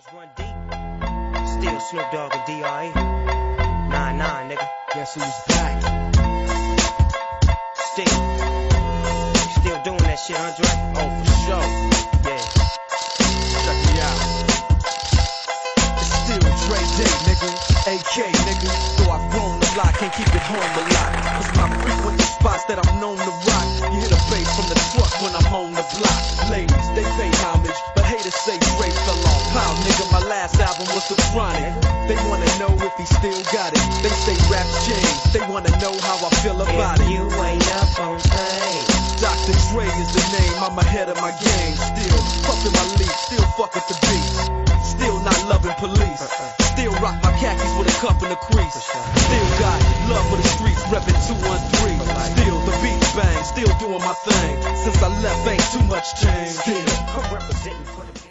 Run deep. Still Snoop Dogg and D.R.E. 9-9, nigga. Guess who's back? Still doing that shit, Andre? Oh, for sure. Yeah. Check me out. It's still Dre Day, nigga. AK, nigga. Though I've grown a lot, can't keep it home a lot. Cause my frequent spots that I'm known to rock. You hear the bass from the truck when I'm on the block. Ladies, they pay homage, but haters say Dre fell off. Pow, nigga, my last album was The Chronic. They wanna know if he still got it. They say rap's changed. They wanna know how I feel about it. You ain't up on time. Dr. Dre is the name, I'm ahead of my game. Still puffin' my leaf, still fuck with the beat. Still not loving police. Still rock my khakis with a cuff in the crease. Still got love for the streets, reppin' 213. Still the beats bang, still doing my thing. Since I left, ain't too much change. Still I'm representing for the